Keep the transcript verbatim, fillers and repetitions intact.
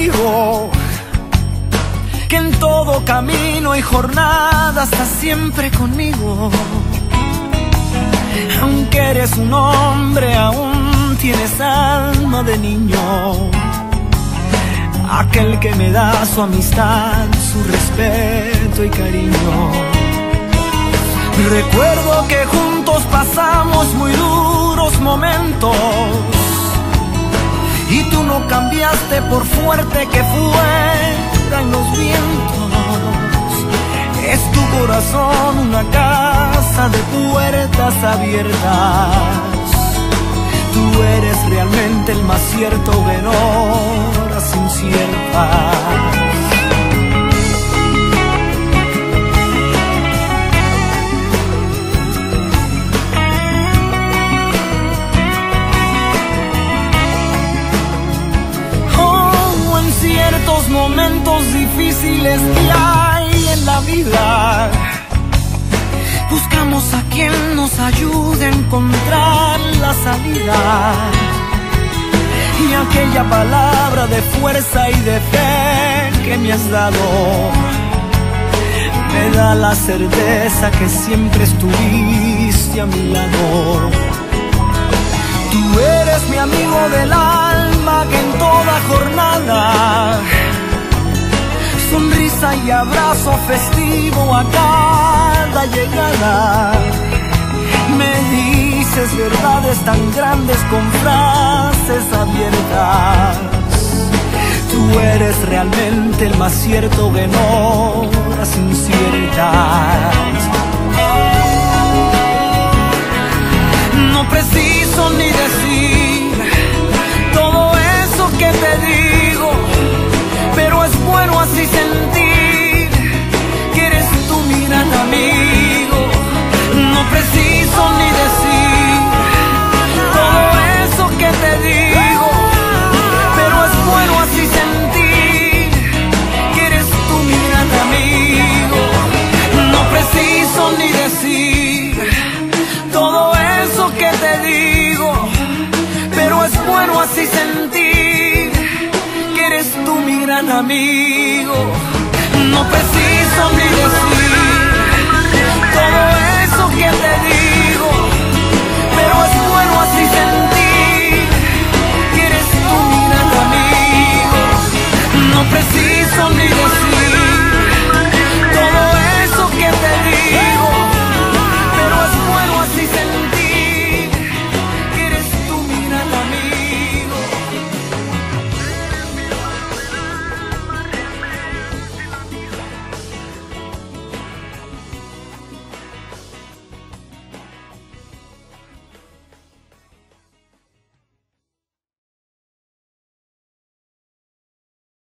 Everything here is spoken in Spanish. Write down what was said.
amigo que en todo camino y jornada estás siempre conmigo. Aunque eres un hombre, aún tienes alma de niño. Aquel que me da su amistad, su respeto y cariño. Recuerdo que juntos pasamos muy duros momentos y tú no cambiaste por fuerte que fueran los vientos. Es tu corazón una casa de puertas abiertas. Tú eres realmente el más cierto de horas inciertas. Ciertos momentos difíciles que hay en la vida, buscamos a quien nos ayude a encontrar la salida. Y aquella palabra de fuerza y de fe que me has dado me da la certeza que siempre estuviste a mi lado. Tú eres mi amigo del alma que en toda jornada, sonrisa y abrazo festivo a cada llegada, me dices verdades tan grandes con frases abiertas. Tú eres realmente el más cierto de horas inciertas. No preciso ni decir todo eso que te digo, pero es bueno así sentir que eres tú mi gran amigo. No preciso ni decir todo eso que te digo, pero es bueno así sentir que eres tú mi gran amigo. No preciso ni decir todo eso que te digo, pero es bueno así sentir que eres tú mi gran amigo. No preciso ni decir todo eso que te digo,